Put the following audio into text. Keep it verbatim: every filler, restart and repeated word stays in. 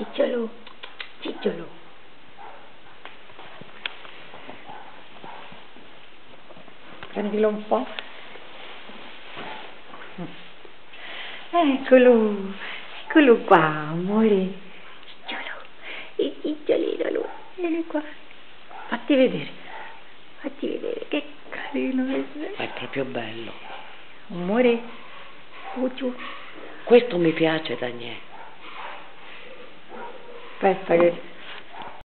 Cicciolo, cicciolo. Prendilo un po'. Eccolo, eccolo qua, amore. Cicciolo, il cicciolino lui, vieni qua. Fatti vedere, fatti vedere, che carino è. È proprio bello. Amore, Cucciu. Questo mi piace, Daniele. Aspetta che...